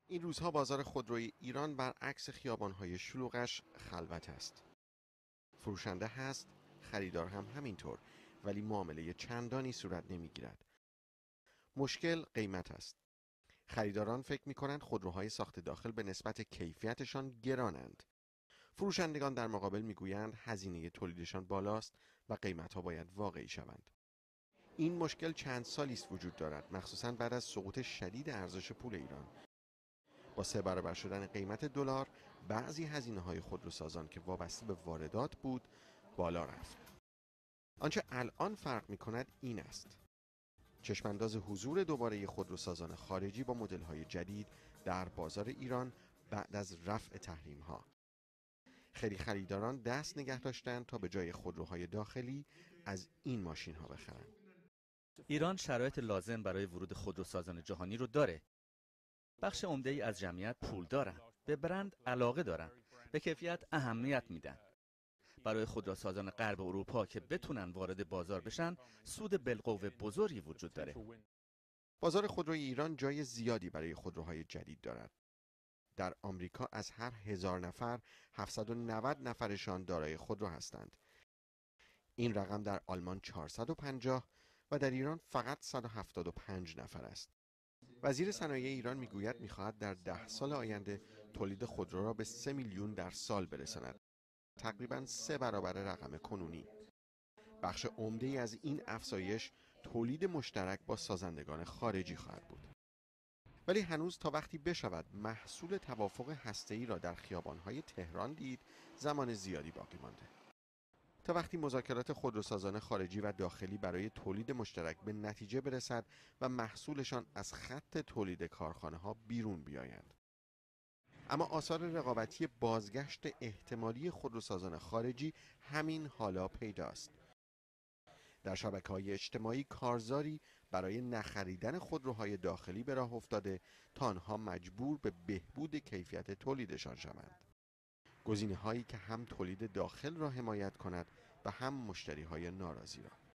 این روزها بازار خودروی ایران برعکس خیابان‌های شلوغش خلوت است. فروشنده هست، خریدار هم همینطور، ولی معامله چندانی صورت نمیگیرد. مشکل قیمت است. خریداران فکر می‌کنند خودروهای ساخت داخل به نسبت کیفیتشان گرانند. فروشندگان در مقابل میگویند هزینه تولیدشان بالاست و قیمت‌ها باید واقعی شوند. این مشکل چند سالی است وجود دارد، مخصوصاً بعد از سقوط شدید ارزش پول ایران. با 3 برابر شدن قیمت دلار، بعضی هزینه‌های خودروسازان که وابسته به واردات بود، بالا رفت. آنچه الان فرق می‌کند این است: چشمانداز حضور دوباره خودروسازان خارجی با مدل‌های جدید در بازار ایران بعد از رفع تحریم‌ها. خیلی خریداران دست نگه داشتند تا به جای خودروهای داخلی از این ماشین‌ها بخرند. ایران شرایط لازم برای ورود خودروسازان جهانی رو داره. بخش عمده‌ای از جمعیت پول دارن، به برند علاقه دارن، به کیفیت اهمیت میدن. برای خودروسازان غرب اروپا که بتونن وارد بازار بشن، سود بالقوه بزرگی وجود داره. بازار خودروی ایران جای زیادی برای خودروهای جدید دارد. در آمریکا از هر 1000 نفر 790 نفرشان دارای خودرو هستند. این رقم در آلمان 450 و در ایران فقط 175 نفر است. وزیر صنایع ایران میگوید میخواهد در 10 سال آینده تولید خودرو را به 3 میلیون در سال برساند. تقریباً 3 برابر رقم کنونی. بخش عمده‌ای از این افزایش تولید مشترک با سازندگان خارجی خواهد بود. ولی هنوز تا وقتی بشود محصول توافق هسته‌ای را در خیابان‌های تهران دید، زمان زیادی باقی مانده. تا وقتی مذاکرات خودروسازان خارجی و داخلی برای تولید مشترک به نتیجه برسد و محصولشان از خط تولید کارخانه‌ها بیرون بیایند. اما آثار رقابتی بازگشت احتمالی خودروسازان خارجی همین حالا پیداست. در شبکه‌های اجتماعی کارزاری برای نخریدن خودروهای داخلی به راه افتاده تا آنها مجبور به بهبود کیفیت تولیدشان شوند. گزینه‌هایی که هم تولید داخل را حمایت کند و هم مشتری‌های ناراضی را.